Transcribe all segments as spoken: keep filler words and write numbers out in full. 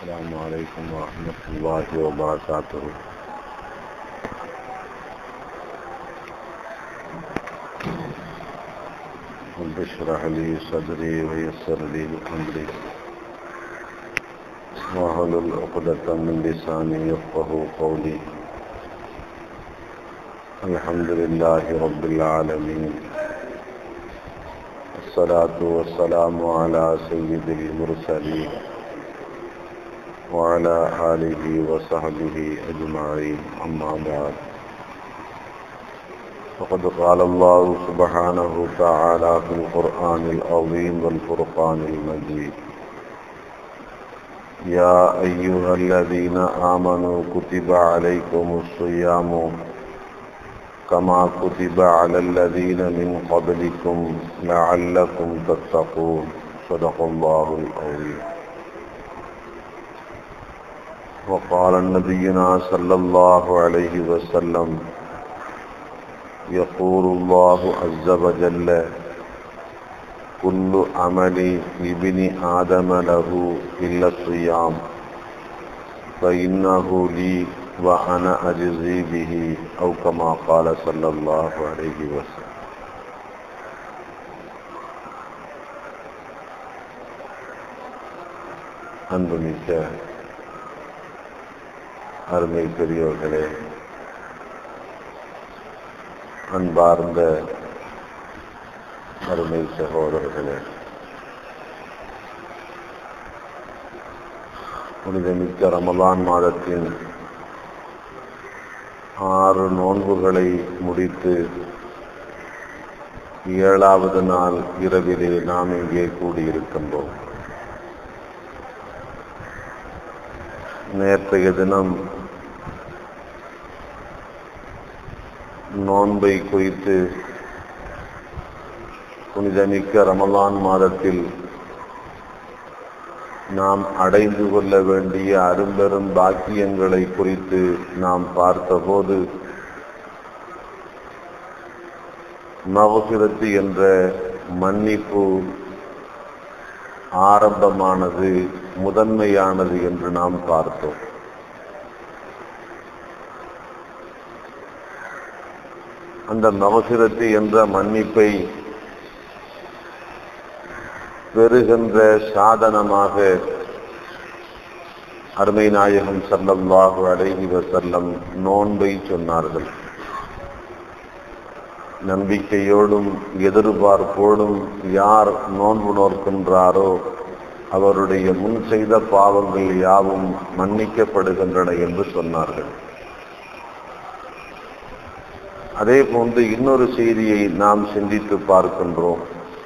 السلام عليكم ورحمة الله وبركاته. رب اشرح لي صدري ويسر لي أمري واحلل عقدة من لساني يفقهوا قولي. الحمد لله رب العالمين، الصلاة والسلام على سيد المرسلين وعلى آله وصحبه أجمعين، أما بعد. فقد قال الله سبحانه وتعالى في القرآن العظيم والفرقان المجيد: يا أيها الذين آمنوا كتب عليكم الصيام كما كتب على الذين من قبلكم لعلكم تتقون. صدق الله العظيم. وقال نبينا صلى الله عليه وسلم: يقول الله عز وجل: كل عمل ابن آدم له إلا الصيام فإنه لي وأنا أجزي به، أو كما قال صلى الله عليه وسلم. அன்புமிக்க அருமை பெரியோர்களே, அன்பார்ந்த அருமை சகோதரர்களே, புனிதமிக்க ரமலான் மாதத்தின் ஆறு நோன்புகளை முடித்து ஏழாவது நாள் இரவிலே நாம் இங்கே கூடியிருக்கின்றோம். நேற்றைய தினம் நோன்பை குறித்து புனிதமிக்க ரமலான் மாதத்தில் நாம் அடைந்து கொள்ள வேண்டிய அரும்பெரும் பாக்கியங்களை குறித்து நாம் பார்த்தபோது, மஃபிரத் என்ற மன்னிப்பு ஆரம்பமானது, முதன்மையானது என்று நாம் பார்த்தோம். அந்த மஃபிரத் என்ற மன்னிப்பை பெறுகின்ற சாதனமாக அருமை நாயகம் ஸல்லல்லாஹு அலைஹி வஸல்லம் நோன்பை சொன்னார்கள். நம்பிக்கையோடும் எதிர்பார்ப்போடும் யார் நோன்பு நோக்கின்றாரோ அவருடைய முன் செய்த பாவங்கள் யாவும் மன்னிக்கப்படுகின்றன என்று சொன்னார்கள். அதே போன்று இன்னொரு செய்தியை நாம் சிந்தித்து பார்க்கின்றோம்.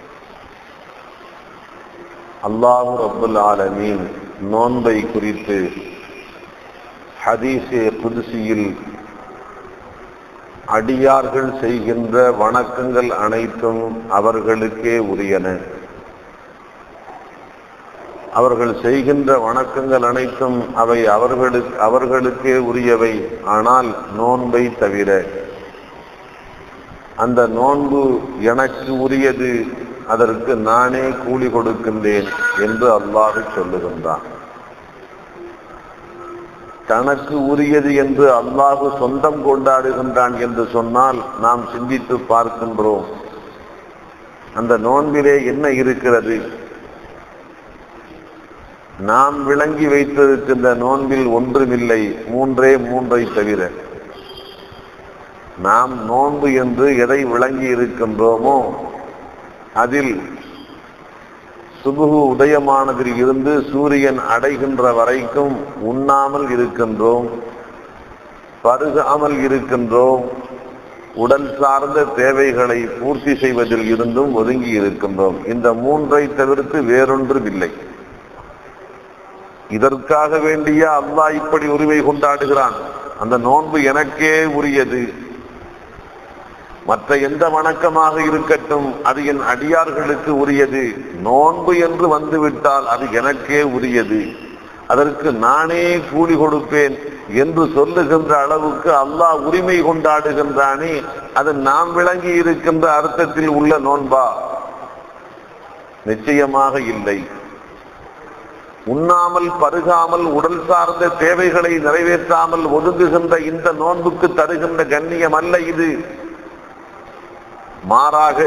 அல்லாஹ் ரப்புல் ஆலமீன் நோன்பை குறித்து ஹதீஸே குத்ஸியில் அடியார்கள் செய்கின்ற வணக்கங்கள் அனைத்தும் அவர்களுக்கே உரியன, அவர்கள் செய்கின்ற வணக்கங்கள் அனைத்தும் அவை அவர்களுக்கு அவர்களுக்கே உரியவை, ஆனால் நோன்பை தவிர. அந்த நோன்பு எனக்கு உரியது, அதற்கு நானே கூலி கொடுக்கின்றேன் என்று அல்லாஹ் சொல்லுகின்றான். தனக்கு உரியது என்று அல்லாஹ் சொந்தம் கொண்டாடுகின்றான் என்று சொன்னால் நாம் சிந்தித்து பார்க்கின்றோம், அந்த நோன்பிலே என்ன இருக்கிறது? நாம் விளங்கி வைத்திருக்கின்ற நோன்பில் ஒன்றுமில்லை, மூன்றே மூன்றை தவிர. நாம் நோன்பு என்று எதை விளங்கி இருக்கின்றோமோ அதில் சுபுகு உதயமானதில் இருந்து சூரியன் அடைகின்ற வரைக்கும் உண்ணாமல் இருக்கின்றோம், பருகாமல் இருக்கின்றோம், உடல் சார்ந்த தேவைகளை பூர்த்தி செய்வதில் இருந்தும் ஒதுங்கி இருக்கின்றோம். இந்த மூன்றை தவிர்த்து வேறொன்றுமில்லை. இதற்காக வேண்டிய அல்லாஹ் இப்படி உரிமை கொண்டாடுகிறான். அந்த நோன்பு எனக்கே உரியது, மற்ற எந்த வணக்கமாக இருக்கட்டும் அது என் அடியார்களுக்கு உரியது. நோன்பு என்று வந்துவிட்டால் அது எனக்கே உரியது, அதற்கு நானே கூலி கொடுப்பேன் என்று சொல்லுகின்ற அளவுக்கு அல்லாஹ் உரிமை கொண்டாடுகின்றானே, அது நாம் விளங்கி இருக்கின்ற அர்த்தத்தில் உள்ள நோன்பா? நிச்சயமாக இல்லை. உண்ணாமல் பருகாமல் உடல் சார்ந்த தேவைகளை நிறைவேற்றாமல் ஒதுங்குகின்ற இந்த நோன்புக்கு தருகின்ற கண்ணியம் அல்ல இது. மாறாக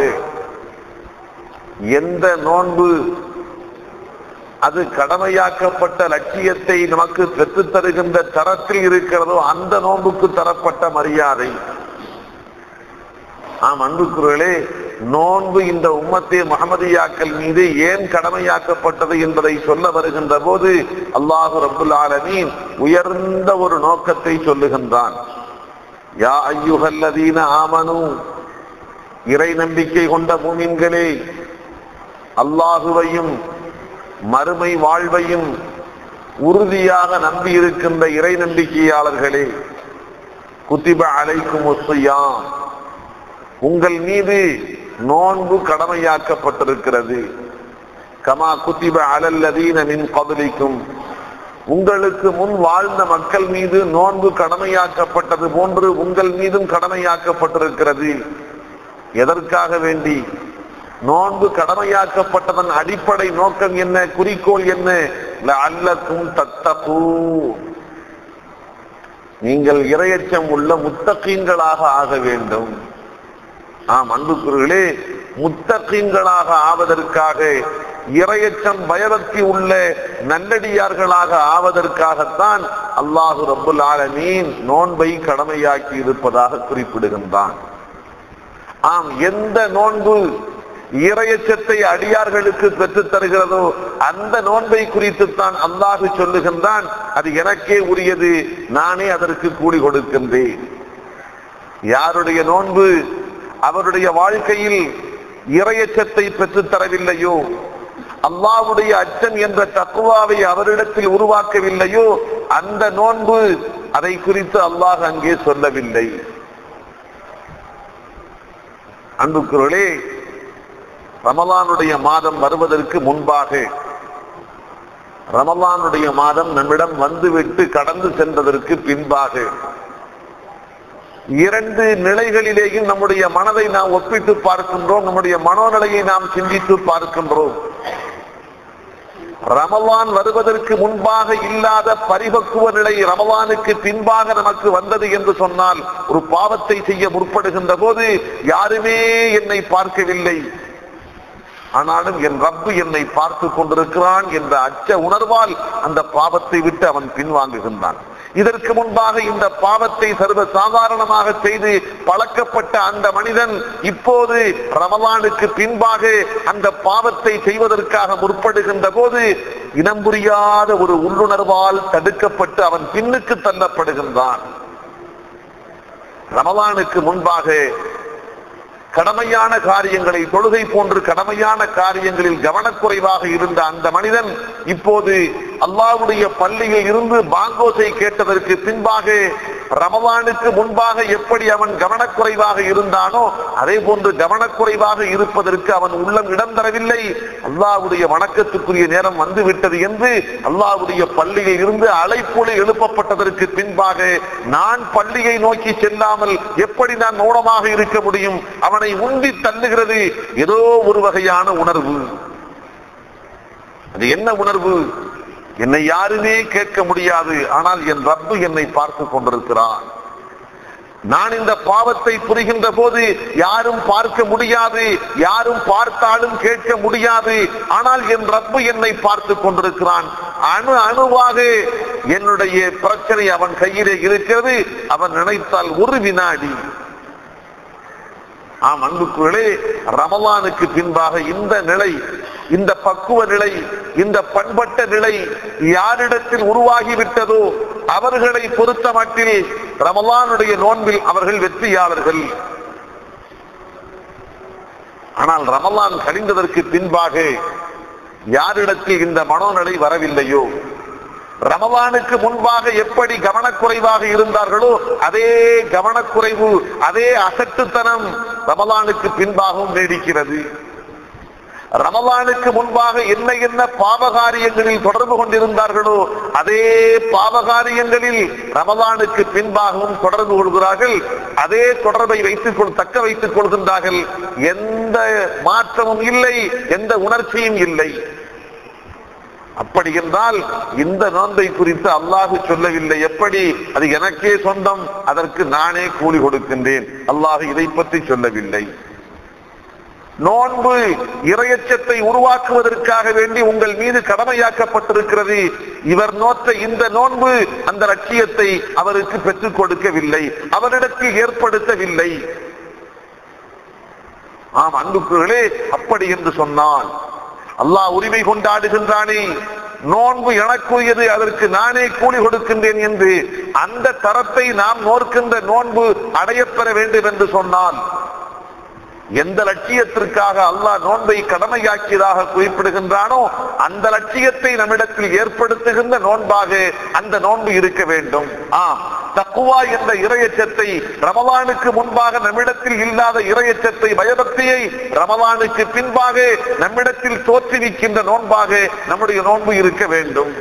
எந்த நோன்பு அது கடமையாக்கப்பட்ட லட்சியத்தை நமக்கு பெற்றுத் தருகின்ற தரத்தில் இருக்கிறதோ அந்த நோன்புக்கு தரப்பட்ட மரியாதை. ஆம் அன்புக்குரியவர்களே, நோன்பு இந்த உம்மத்தே முஹம்மதியாக்கள் மீது ஏன் கடமையாக்கப்பட்டது என்பதை சொல்ல வருகின்ற போது அல்லாஹு ரப்புல் ஆலமீன் உயர்ந்த ஒரு நோக்கத்தை சொல்லுகின்றான். யா அய்யுஹல்லதீன ஆமனு, இறை நம்பிக்கை கொண்ட மூமின்களே, அல்லாஹுவையும் மறுமை வாழ்வையும் உறுதியாக நம்பி இருக்கின்ற இறை நம்பிக்கையாளர்களே, குத்திப அலைக்குமுஸ் ஸியாம், உங்கள் மீது நோன்பு கடமையாக்கப்பட்டிருக்கிறது. கமா குத்திப அலல்லதீன மின் கப்லிக்கும், உங்களுக்கு முன் வாழ்ந்த மக்கள் மீது நோன்பு கடமையாக்கப்பட்டது போன்று உங்கள் மீதும் கடமையாக்கப்பட்டிருக்கிறது. எதற்காக வேண்டி? நோன்பு கடமையாக்கப்பட்டதன் அடிப்படை நோக்கம் என்ன, குறிக்கோள் என்ன? லஅல்லக்கும் தத்தகூன், நீங்கள் இறையச்சம் உள்ள முத்தகீன்களாக ஆக வேண்டும். ஆம் அன்புக்குரியவர்களே, முத்தகீன்களாக ஆவதற்காக, இறையச்சம் பயபக்தி உள்ள நல்லடியார்களாக ஆவதற்காகத்தான் அல்லாஹு ரப்புல் ஆலமீன் நோன்பை கடமையாக்கி இருப்பதாக குறிப்பிடுகின்றான். ஆம், எந்த நோன்பு இறையச்சத்தை அடியார்களுக்கு பெற்றுத் தருகிறதோ அந்த நோன்பை குறித்துத்தான் அல்லாஹ் சொல்லுகின்றான், அது எனக்கே உரியது, நானே அதற்கு கூலி கொடுக்கின்றேன். யாருடைய நோன்பு அவருடைய வாழ்க்கையில் இறையச்சத்தை பெற்றுத் தரவில்லையோ, அல்லாஹ்வுடைய அச்சம் என்ற தக்வாவை அவரிடத்தில் உருவாக்கவில்லையோ, அந்த நோன்பு அதை குறித்து அல்லாஹ் அங்கே சொல்லவில்லை. அன்புக்குரியவர்களே, ரமலானுடைய மாதம் வருவதற்கு முன்பாக, ரமலானுடைய மாதம் நம்மிடம் வந்துவிட்டு கடந்து சென்றதற்கு பின்பாக, இரண்டு நிலைகளிலேயும் நம்முடைய மனதை நாம் ஒப்பிட்டு பார்க்கின்றோம், நம்முடைய மனோநிலையை நாம் சிந்தித்து பார்க்கின்றோம். ரமலான் வருவதற்கு முன்பாக இல்லாத பரிபக்குவ நிலை ரமலானுக்கு பின்பாக நமக்கு வந்தது என்று சொன்னால், ஒரு பாவத்தை செய்ய முற்படுகின்ற போது யாருமே என்னை பார்க்கவில்லை, ஆனாலும் என் ரப்பு என்னை பார்த்து கொண்டிருக்கிறான் என்ற அச்ச உணர்வால் அந்த பாவத்தை விட்டு அவன் பின்வாங்குகின்றான். இதற்கு முன்பாக இந்த பாவத்தை சர்வ சாதாரணமாக செய்து பழக்கப்பட்ட அந்த மனிதன் இப்போது ரமலானுக்கு பின்பாக அந்த பாவத்தை செய்வதற்காக முற்படுகின்ற போது இனம் புரியாத ஒரு உள்ளுணர்வால் தடுக்கப்பட்டு அவன் பின்னுக்கு தள்ளப்படுகின்றான். ரமலானுக்கு முன்பாக கடமையான காரியங்களை, தொழுகை போன்று கடமையான காரியங்களில் கவனக்குறைவாக இருந்த அந்த மனிதன் இப்போது அல்லாஹ்வுடைய பள்ளியில் இருந்து பாங்கோசை கேட்டதற்கு பின்பாக ரமலானுக்கு முன்பாக எப்படி அவன் கவனக்குறைவாக இருந்தானோ அதே போன்று கவனக்குறைவாக இருப்பதற்கு அவன் உள்ளம் இடம் தரவில்லை. அல்லாஹ்வுடைய வணக்கத்துக்குரிய நேரம் வந்து விட்டது என்று அல்லாஹ்வுடைய பள்ளியில் இருந்து அழைப்பொலி எழுப்பப்பட்டதற்கு பின்பாக நான் பள்ளியை நோக்கி செல்லாமல் எப்படி நான் மௌனமாக இருக்க முடியும்? அவனை உந்தி தள்ளுகிறது ஏதோ ஒரு வகையான உணர்வு. அது என்ன உணர்வு? என்னை யாருமே கேட்க முடியாது, ஆனால் என் ரப்பு என்னை பார்த்து கொண்டிருக்கிறான். நான் இந்த பாவத்தை புரிகின்ற போது யாரும் பார்க்க முடியாது, யாரும் பார்த்தாலும் கேட்க முடியாது, ஆனால் என் ரப்பு என்னை பார்த்து கொண்டிருக்கிறான். அணு அணுவாக என்னுடைய பிரச்சனை அவன் கையிலே இருக்கிறது. அவன் நினைத்தால் ஒரு வினாடி. ஆம் அன்புக்குள்ளே, ரமலானுக்கு பின்பாக இந்த நிலை, இந்த பக்குவ நிலை, இந்த பண்பட்ட நிலை யாரிடத்தில் உருவாகிவிட்டதோ அவர்களை பொறுத்த மட்டில் ரமலானுடைய நோன்பில் அவர்கள் வெற்றியாளர்கள். ஆனால் ரமலான் கழிந்ததற்கு பின்பாக யாரிடத்தில் இந்த மனோநிலை வரவில்லையோ, ரமலானுக்கு முன்பாக எப்படி கவனக்குறைவாக இருந்தார்களோ அதே கவனக்குறைவு, அதே அசட்டுத்தனம் ரமலானுக்கு பின்பாகவும் நீடிக்கிறது. ரமலானுக்கு முன்பாக என்ன என்ன பாவகாரியங்களில் தொடர்பு கொண்டிருந்தார்களோ அதே பாவகாரியங்களில் ரமலானுக்கு பின்பாகவும் தொடர்பு கொள்கிறார்கள். அதே தொடர்பை வைத்துக் கொள் தக்க வைத்துக் கொள்கின்றார்கள். எந்த மாற்றமும் இல்லை, எந்த உணர்ச்சியும் இல்லை. அப்படி என்றால் இந்த நோன்பை குறித்து அல்லாஹ் சொல்லவில்லை. எப்படி? அது எனக்கே சொந்தம், அதற்கு நானே கூலி கொடுக்கின்றேன். அல்லாஹ் இதை பற்றி சொல்லவில்லை. நோன்பு இறையச்சத்தை உருவாக்குவதற்காக வேண்டி உங்கள் மீது கடமையாக்கப்பட்டிருக்கிறது. இவர் நோற்ற இந்த நோன்பு அந்த லட்சியத்தை அவருக்கு பெற்றுக் கொடுக்கவில்லை, அவரிடத்தில் ஏற்படுத்தவில்லை. ஆம் அன்புக்குகளே, அப்படி என்று சொன்னால் அல்லாஹ் உரிமை கொண்டாடுகின்றானே, நோன்பு எனக்குரியது, அதற்கு நானே கூலி கொடுக்கின்றேன் என்று அந்த தரத்தை நாம் நோக்கின்ற நோன்பு அடையப்பெற வேண்டும் என்று சொன்னால் எந்த லட்சியத்திற்காக அல்லாஹ் நோன்பை கடமையாக்கியதாக குறிப்பிடுகின்றானோ அந்த லட்சியத்தை நம்மிடத்தில் ஏற்படுத்துகின்ற நோன்பாக அந்த நோன்பு இருக்க வேண்டும். ஆம், தக்குவா என்ற இறையச்சத்தை, ரமலானுக்கு முன்பாக நம்மிடத்தில் இல்லாத இறையச்சத்தை, பயபக்தியை ரமலானுக்கு பின்பாக நம்மிடத்தில் தோற்றுவிக்கின்ற நோன்பாக நம்முடைய நோன்பு இருக்க வேண்டும்.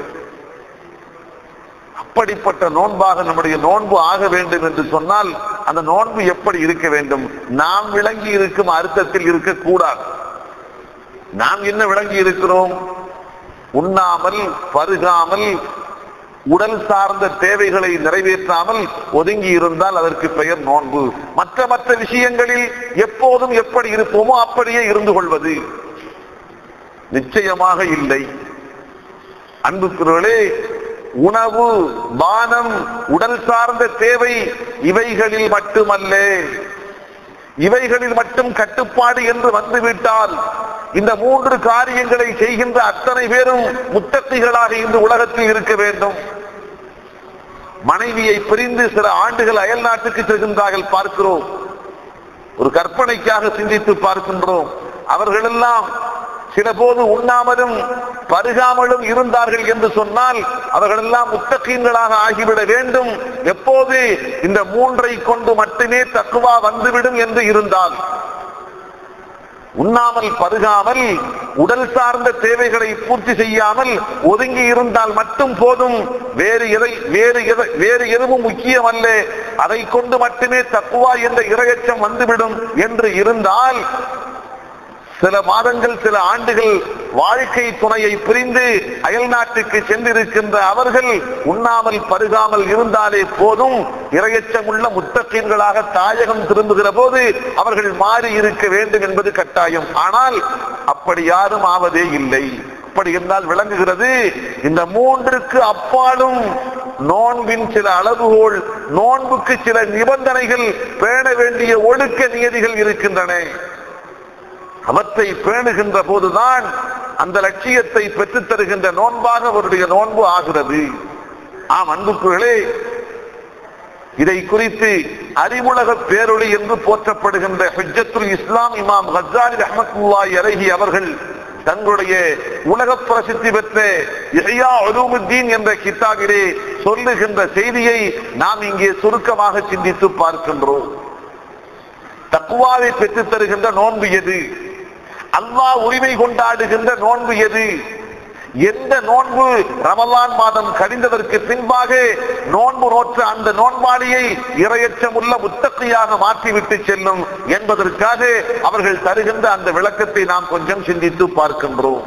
அப்படிப்பட்ட நோன்பாக நம்முடைய நோன்பு ஆக வேண்டும் என்று சொன்னால் அந்த நோன்பு எப்படி இருக்க வேண்டும்? நாம் விளங்கி இருக்கும் அர்த்தத்தில் இருக்கக்கூடாது. நாம் என்ன விளங்கி இருக்கிறோம்? உண்ணாமல் பருகாமல் உடல் சார்ந்த தேவைகளை நிறைவேற்றாமல் ஒதுங்கி இருந்தால் அதற்கு பெயர் நோன்பு. மற்ற மற்ற விஷயங்களில் எப்போதும் எப்படி இருப்போமோ அப்படியே இருந்து கொள்வது நிச்சயமாக இல்லை. அன்புக்குரியவர்களே, உணவு, பானம், உடல் சார்ந்த தேவை இவைகளில் மட்டுமல்ல, இவைகளில் மட்டும் கட்டுப்பாடு என்று வந்துவிட்டால் இந்த மூன்று காரியங்களை செய்கின்ற அத்தனை பேரும் முத்தத்திகளாக இந்த உலகத்தில் இருக்க வேண்டும். மனைவியை பிரிந்து சில ஆண்டுகள் அயல் நாட்டுக்கு செல்கின்றார்கள் பார்க்கிறோம். ஒரு கற்பனைக்காக சிந்தித்து பார்க்கின்றோம். அவர்களெல்லாம் சில போது உண்ணாமலும் பருகாமலும் இருந்தார்கள் என்று சொன்னால் அவர்கள் எல்லாம் முத்தகீன்களாக ஆகிவிட வேண்டும். எப்போது இந்த மூன்றை கொண்டு மட்டுமே தக்குவா வந்துவிடும் என்று இருந்தால், உண்ணாமல் பருகாமல் உடல் சார்ந்த தேவைகளை பூர்த்தி செய்யாமல் ஒதுங்கி இருந்தால் மட்டும் போதும், வேறு எதை வேறு எதை வேறு எதுவும் முக்கியம் அல்ல, அதை கொண்டு மட்டுமே தக்குவா என்ற இறையச்சம் வந்துவிடும் என்று இருந்தால், சில மாதங்கள் சில ஆண்டுகள் வாழ்க்கை துணையை பிரிந்து அயல் நாட்டுக்கு சென்றிருக்கின்ற அவர்கள் உண்ணாமல் பருகாமல் இருந்தாலே போதும், இறையச்சம் உள்ள முத்தகீன்களாக தாயகம் திரும்புகிற போது அவர்கள் மாறி இருக்க வேண்டும் என்பது கட்டாயம். ஆனால் அப்படி யாரும் ஆவதே இல்லை. அப்படி என்றால் விளங்குகிறது, இந்த மூன்றுக்கு அப்பாலும் நோன்பின் சில அளவுகோல், நோன்புக்கு சில நிபந்தனைகள், பேண வேண்டிய ஒழுக்க நியதிகள் இருக்கின்றன. அவற்றை பேணுகின்ற போதுதான் அந்த லட்சியத்தை பெற்றுத் தருகின்ற நோன்பாக அவருடைய நோன்பு ஆகிறது. ஆம் அன்புக்குகளே, இதை குறித்து அறிவுலக பேரொளி என்று போற்றப்படுகின்ற ஹுஜ்ஜத்துல் இஸ்லாம் இமாம் கஸ்ஸாலி ரஹ்மத்துல்லாஹி அலைஹி அவர்கள் தங்களுடைய உலக பிரசித்தி பெற்ற இஹ்யா உலூமுத்தீன் என்ற கிதாபிலே சொல்லுகின்ற செய்தியை நாம் இங்கே சுருக்கமாக சிந்தித்து பார்க்கின்றோம். தக்வாவை பெற்றுத் தருகின்ற நோன்பு எது? அல்லாஹ் உரிமை கொண்டாடுகின்ற நோன்பு எது? எந்த நோன்பு ரமலான் மாதம் கழிந்ததற்கு பின்பாக நோன்பு நோற்ற அந்த நோன்பாளியை இறையச்சமுள்ள முத்தகியாக மாற்றிவிட்டு செல்லும் என்பதற்காக அவர்கள் தருகின்ற அந்த விளக்கத்தை நாம் கொஞ்சம் சிந்தித்து பார்க்கின்றோம்.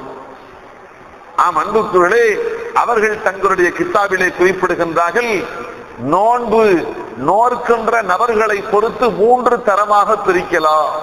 ஆம் அன்புக்குள்ளே, அவர்கள் தங்களுடைய கித்தாபிலே குறிப்பிடுகின்றார்கள், நோன்பு நோர்க்கின்ற நபர்களை பொறுத்து மூன்று தரமாக பிரிக்கலாம்.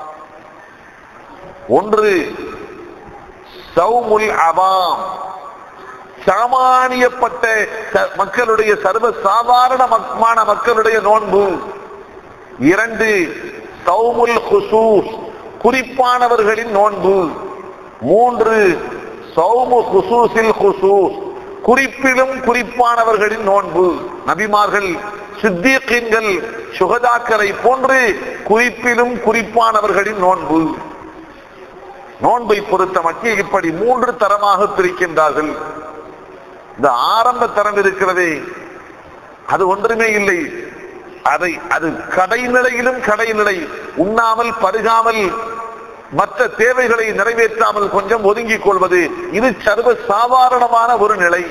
ஒன்று சௌமுல் அவாம், சாமானியப்பட்ட மக்களுடைய சர்வ சாதாரணமான மக்களுடைய நோன்பு. இரண்டு சௌமுல் குசூஸ், குறிப்பானவர்களின் நோன்பு. மூன்று சௌமு குசூஸில் குசூஸ், குறிப்பிலும் குறிப்பானவர்களின் நோன்பு. நபிமார்கள், சித்தீகீன்கள், சுகதாக்களை போன்று குறிப்பிலும் குறிப்பானவர்களின் நோன்பு. நோன்பை பொறுத்த மட்டில் இப்படி மூன்று தரமாக பிரிக்கின்றார்கள். இந்த ஆரம்ப தரம் இருக்கிறதே அது ஒன்றுமே இல்லை. அதை அது கடைநிலையிலும் கடைநிலை, உண்ணாமல் பருகாமல் மற்ற தேவைகளை நிறைவேற்றாமல் கொஞ்சம் ஒதுங்கிக் கொள்வது, இது சர்வ சாதாரணமான ஒரு நிலை.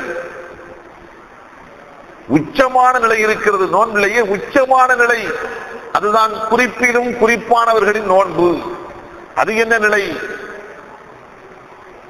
உச்சமான நிலை இருக்கிறது, நோன்பிலேயே உச்சமான நிலை. அதுதான் குறிப்பிலும் குறிப்பானவர்களின் நோன்பு. அது என்ன நிலை?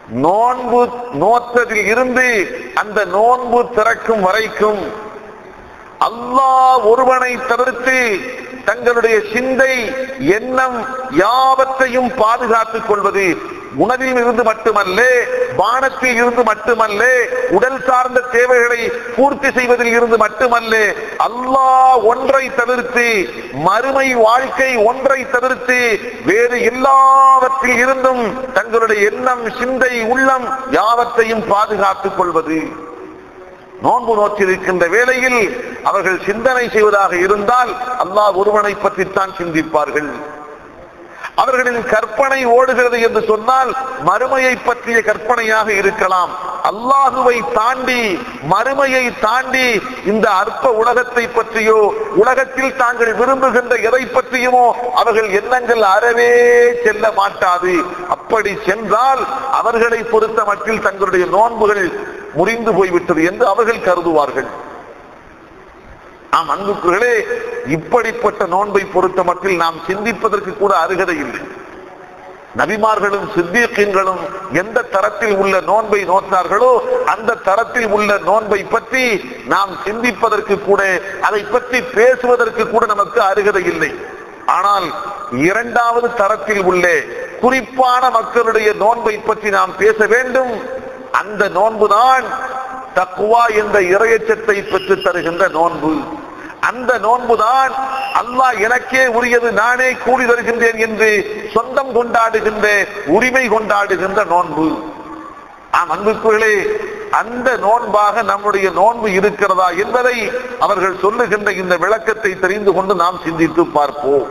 நோன்பு நோற்றதில் இருந்து அந்த நோன்பு திறக்கும் வரைக்கும் அல்லாஹ் ஒருவனை தவிர்த்து தங்களுடைய சிந்தை எண்ணம் யாவற்றையும் பாதுகாத்துக் கொள்வது. உணவில் இருந்து மட்டுமல்ல, பானத்தில் இருந்து மட்டுமல்ல, உடல் சார்ந்த தேவைகளை பூர்த்தி செய்வதில் இருந்து மட்டுமல்ல, அல்லாஹ் ஒன்றை தவிர்த்து, மறுமை வாழ்க்கை ஒன்றை தவிர்த்து வேறு எல்லாவற்றில் இருந்தும் தங்களுடைய எண்ணம் சிந்தை உள்ளம் யாவற்றையும் பாதுகாத்துக் கொள்வது. நோன்பு நோற்றிருக்கின்ற வேளையில் அவர்கள் சிந்தனை செய்வதாக இருந்தால் அல்லாஹ் ஒருவனை பற்றித்தான் சிந்திப்பார்கள். அவர்களின் கற்பனை ஓடுகிறது என்று சொன்னால் மறுமையை பற்றிய கற்பனையாக இருக்கலாம். அல்லாஹுவை தாண்டி, மறுமையை தாண்டி இந்த அற்ப உலகத்தை பற்றியோ உலகத்தில் தாங்கள் விரும்புகின்ற எதை பற்றியுமோ அவர்கள் எண்ணங்கள் அறவே செல்ல மாட்டாது. அப்படி சென்றால் அவர்களை பொறுத்த மட்டில் தங்களுடைய நோன்புகள் முறிந்து போய்விட்டது என்று அவர்கள் கருதுவார்கள். ஆம் அன்புக்குகளே, இப்படிப்பட்ட நோன்பை பொறுத்த மட்டில் நாம் சிந்திப்பதற்கு கூட அருகதை இல்லை. நபிமார்களும் சித்தீக்கீன்களும் எந்த தரத்தில் உள்ள நோன்பை நோற்றார்களோ அந்த தரத்தில் உள்ள நோன்பை பற்றி நாம் சிந்திப்பதற்கு கூட, அதை பற்றி பேசுவதற்கு கூட நமக்கு அருகதை இல்லை. ஆனால் இரண்டாவது தரத்தில் உள்ள குறிப்பான மக்களுடைய நோன்பை பற்றி நாம் பேச வேண்டும். அந்த நோன்புதான் தக்வா என்ற இறையச்சத்தை பெற்று தருகின்ற நோன்பு. அந்த நோன்புதான் அல்லாஹ் எனக்கே உரியது, நானே கூலி தருகின்றேன் என்று சொந்தம் கொண்டாடுகின்ற, உரிமை கொண்டாடுகின்ற நோன்பு. ஆம் அன்புக்குகளே, அந்த நோன்பாக நம்முடைய நோன்பு இருக்கிறதா என்பதை அவர்கள் சொல்லுகின்ற இந்த விளக்கத்தை தெரிந்து கொண்டு நாம் சிந்தித்து பார்ப்போம்.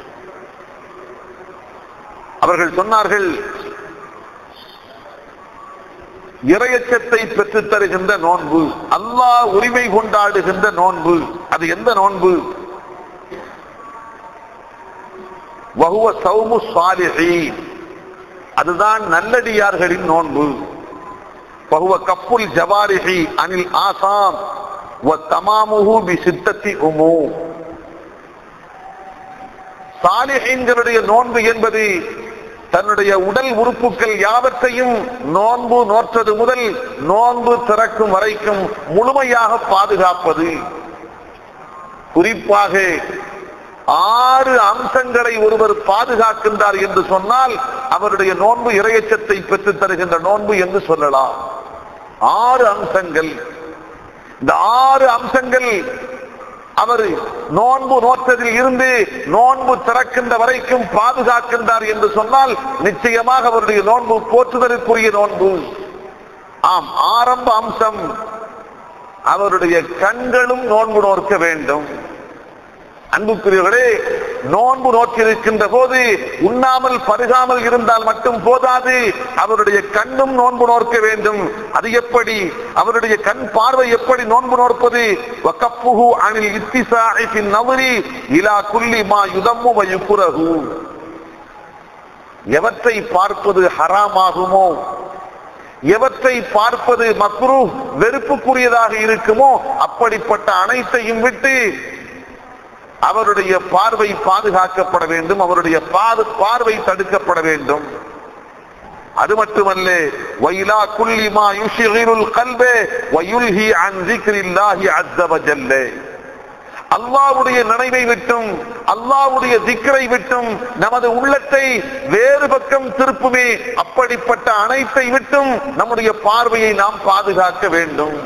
அவர்கள் சொன்னார்கள், இறையச்சத்தை பெற்று தருகின்ற நோன்பு, அல்லாஹ் உரிமை கொண்டாடுகின்ற நோன்பு. அது எந்த நோன்பு? வஹுவ ஸௌமு ஸாலிஹீன், அதுதான் நல்லடியார்களின் நோன்பு. வஹுவ கஃபுல் ஜவாரிஹி அனில் ஆசாம் வ தமாமுஹு பிசித்தத்தி உமூம். சாலிஹீன்களுடைய நோன்பு என்பது தன்னுடைய உடல் உறுப்புகள் யாவற்றையும் நோன்பு நோற்றது முதல் நோன்பு திறக்கும் வரைக்கும் முழுமையாக பாதுகாப்பது. குறிப்பாக ஆறு அம்சங்களை ஒருவர் பாதுகாக்கின்றார் என்று சொன்னால் அவருடைய நோன்பு இறையச்சத்தை பெற்று தருகின்ற நோன்பு என்று சொல்லலாம். ஆறு அம்சங்கள். இந்த ஆறு அம்சங்கள் அவர் நோன்பு நோற்றதில் இருந்து நோன்பு திறக்கின்ற வரைக்கும் பாதுகாக்கின்றார் என்று சொன்னால் நிச்சயமாக அவருடைய நோன்பு போற்றுதலுக்குரிய நோன்பு. ஆம், ஆரம்ப அம்சம், அவருடைய கண்களும் நோன்பு நோக்க வேண்டும். அன்புக்குரியவர்களே, நோன்பு நோக்கியிருக்கின்ற போது உண்ணாமல் பருகாமல் இருந்தால் மட்டும் போதாது, அவருடைய கண்ணும் நோன்பு நோக்க வேண்டும். அது எப்படி? அவருடைய கண் பார்வை எப்படி நோன்பு நோற்பது? வகஃபுஹு அனில் இத்திசாஇ ஃபின் நظரி இலா குல்லி மா யுதம்மு வ யுக்ரஹு. எவற்றை பார்ப்பது ஹராமாகுமோ, எவற்றை பார்ப்பது மக்ரூஹ் வெறுப்புக்குரியதாக இருக்குமோ அப்படிப்பட்ட அனைத்தையும் விட்டு அவருடைய பார்வை பாதுகாக்கப்பட வேண்டும், அவருடைய பார்வை தடுக்கப்பட வேண்டும். அது மட்டுமல்ல, வைலா குல்லி மா யுஷ்கிலுல் கல்ப வ யுல்ஹி அன் ஸிக்ரில்லாஹி அஸ்ஸ வ ஜல்ல. அல்லாஹ்வுடைய நினைவை விட்டும் அல்லாஹ்வுடைய திக்ரை விட்டும் நமது உள்ளத்தை வேறு பக்கம் திருப்புமே, அப்படிப்பட்ட அனைத்தை விட்டும் நம்முடைய பார்வையை நாம் பாதுகாக்க வேண்டும்.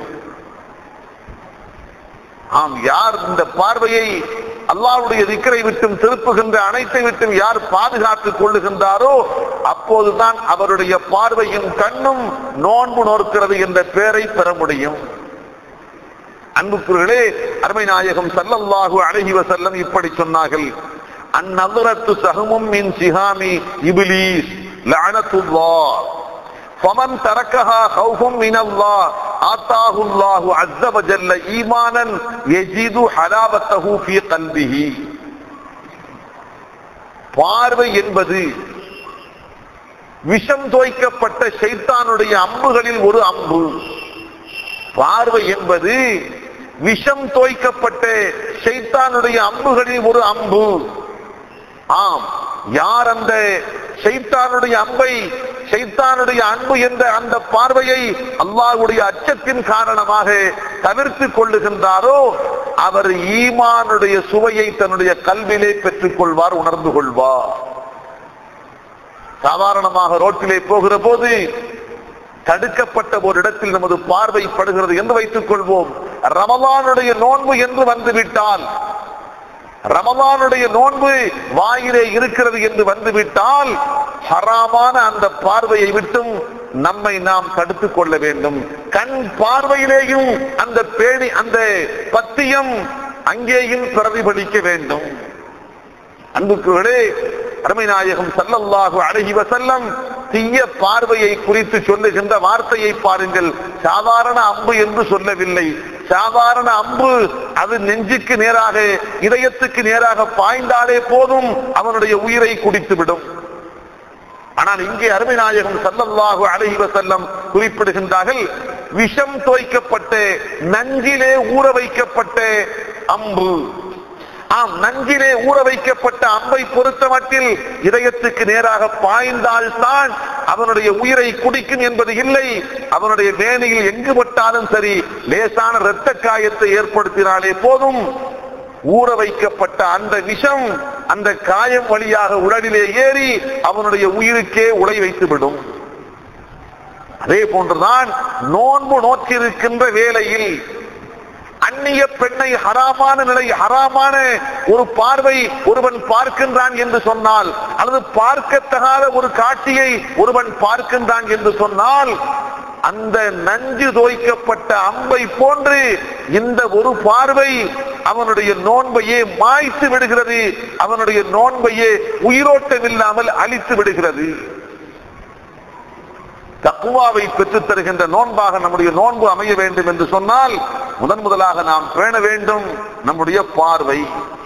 ஆம், யார் இந்த பார்வையை அல்லாஹ்வுடைய திக்ரை விட்டும் திருப்புகின்ற அனைத்தை விட்டும் யார் பாதுகாத்துக் கொள்ளுகின்றாரோ அப்போதுதான் அவருடைய பார்வையும் கண்ணும் நோன்பு நோக்கிறது என்ற பெயரை பெற முடியும். அன்புக்குரியவர்களே, அருமை நாயகம் ஸல்லல்லாஹு அலைஹி வஸல்லம் இப்படி சொன்னார்கள், அந்நظرத்து சஹமும் மின் சிஹாமி இப்லீஸ் லஅனத்துல்லாஹ் ஃபமன் தரக்கஹா கௌஃபம் மினல்லாஹ் ஆத்தாஹுல்லாஹு அஸ்ஸ வ ஜல்ல ஈமானன் யஜிது ஹலாவத்தஹு ஃபீ கல்பிஹி. பார்வை என்பது விஷம் தோய்க்கப்பட்ட ஷைத்தானுடைய அம்புகளில் ஒரு அம்பு. பார்வை என்பது விஷம் தோய்க்கப்பட்ட ஷைத்தானுடைய அம்புகளில் ஒரு அம்பு. ஆம், யார் அந்த ஷைத்தானுடைய அம்பை, ஷைத்தானுடைய அன்பு என்ற அந்த பார்வையை அல்லாஹ்வுடைய அச்சத்தின் காரணமாக தவிர்த்து கொள்ளுகின்றாரோ அவர் ஈமானுடைய சுவையை தன்னுடைய கல்விலே பெற்றுக் கொள்வார், உணர்ந்து கொள்வார். சாதாரணமாக ரோட்டிலே போகிற போது தடுக்கப்பட்ட ஒரு இடத்தில் நமது பார்வை படுகிறது என்று வைத்துக் கொள்வோம். ரமலானுடைய நோன்பு என்று வந்துவிட்டால், ரமலானுடைய நோன்பு வாயிலே இருக்கிறது என்று வந்துவிட்டால் ஹராமான அந்த பார்வையை விட்டும் நம்மை நாம் தடுத்துக் கொள்ள வேண்டும். கண் பார்வையிலேயும் அந்த பேணி அந்த பத்தியம் அங்கேயும் பிரதிபலிக்க வேண்டும். அன்புக்குகளே, அருமை நாயகம் ஸல்லல்லாஹு அலைஹி வஸல்லம் தீய பார்வையை குறித்து சொல்லுகின்ற வார்த்தையை பாருங்கள். சாதாரண அம்பு என்று சொல்லவில்லை. சாதாரண அம்பு அது நெஞ்சுக்கு நேராக, இதயத்துக்கு நேராக பாய்ந்தாலே போதும் அவனுடைய உயிரை குடித்துவிடும். ஆனால் இங்கே அருமை நாயகம் ஸல்லல்லாஹு அலைஹி வஸல்லம் குறிப்பிடுகின்றார்கள், விஷம் தோய்க்கப்பட்ட நஞ்சிலே ஊற வைக்கப்பட்ட அம்பு. ஆம், நஞ்சிலே ஊற வைக்கப்பட்ட அம்பை பொறுத்தமட்டில் இதயத்துக்கு நேராக பாய்ந்தால் தான் அவனுடைய உயிரை குடிக்கும் என்பது இல்லை. அவனுடைய வேணியில் எங்கு பட்டாலும் சரி, லேசான இரத்த காயத்தை ஏற்படுத்தினாலே போதும் ஊற வைக்கப்பட்ட அந்த விஷம் அந்த காயம் வழியாக உடலிலே ஏறி அவனுடைய உயிருக்கே உலை வைத்துவிடும். அதே போன்றுதான் நோன்பு நோக்கியிருக்கின்ற வேளையில் அந்நிய பெண்ணை ஹராமான நிலை, ஹராமான ஒரு பார்வை ஒருவன் பார்க்கின்றான் என்று சொன்னால், அல்லது பார்க்கத்தகாத ஒரு காட்சியை ஒருவன் பார்க்கின்றான் என்று சொன்னால், அந்த நஞ்சு தோய்க்கப்பட்ட அம்பை போன்று இந்த ஒரு பார்வை அவனுடைய நோன்பையே மாய்த்து விடுகிறது, அவனுடைய நோன்பையே உயிரோட்டமில்லாமல் அழித்து விடுகிறது. தக்வாவை பெற்றுத் தருகின்ற நோன்பாக நம்முடைய நோன்பு அமைய வேண்டும் என்று சொன்னால் முதன் முதலாக நாம் பேண வேண்டும் நம்முடைய பார்வை.